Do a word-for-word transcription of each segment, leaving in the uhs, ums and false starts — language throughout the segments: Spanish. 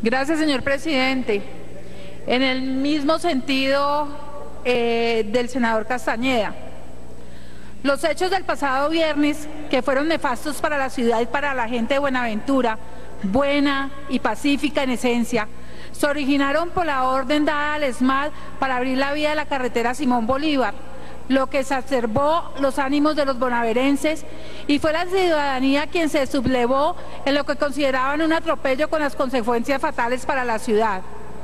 Gracias, señor presidente. En el mismo sentido eh, del senador Castañeda, los hechos del pasado viernes, que fueron nefastos para la ciudad y para la gente de Buenaventura, buena y pacífica en esencia, se originaron por la orden dada al ESMAD para abrir la vía de la carretera Simón Bolívar, lo que exacerbó los ánimos de los bonaverenses, y fue la ciudadanía quien se sublevó en lo que consideraban un atropello con las consecuencias fatales para la ciudad.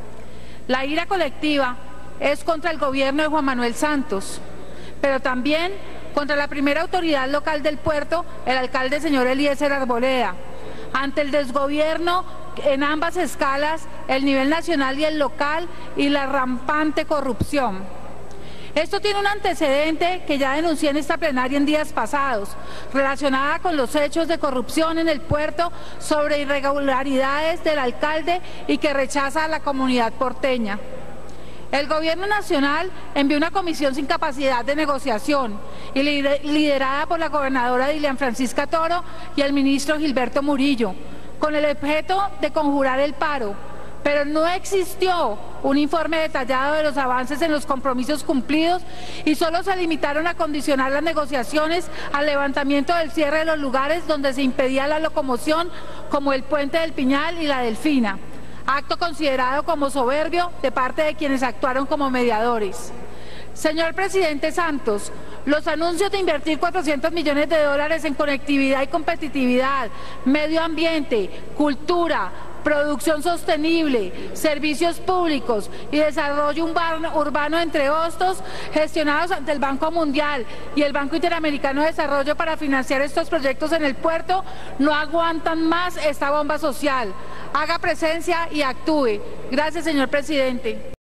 La ira colectiva es contra el gobierno de Juan Manuel Santos, pero también contra la primera autoridad local del puerto, el alcalde señor Eliezer Arboleda, ante el desgobierno en ambas escalas, el nivel nacional y el local, y la rampante corrupción. Esto tiene un antecedente que ya denuncié en esta plenaria en días pasados, relacionada con los hechos de corrupción en el puerto sobre irregularidades del alcalde y que rechaza a la comunidad porteña. El gobierno nacional envió una comisión sin capacidad de negociación y liderada por la gobernadora Dilian Francisca Toro y el ministro Gilberto Murillo, con el objeto de conjurar el paro, pero no existió un informe detallado de los avances en los compromisos cumplidos y solo se limitaron a condicionar las negociaciones al levantamiento del cierre de los lugares donde se impedía la locomoción, como el Puente del Piñal y la Delfina, acto considerado como soberbio de parte de quienes actuaron como mediadores. Señor presidente Santos, los anuncios de invertir cuatrocientos millones de dólares en conectividad y competitividad, medio ambiente, cultura, producción sostenible, servicios públicos y desarrollo urbano, urbano entre otros, gestionados ante el Banco Mundial y el Banco Interamericano de Desarrollo para financiar estos proyectos en el puerto, no aguantan más esta bomba social. Haga presencia y actúe. Gracias, señor presidente.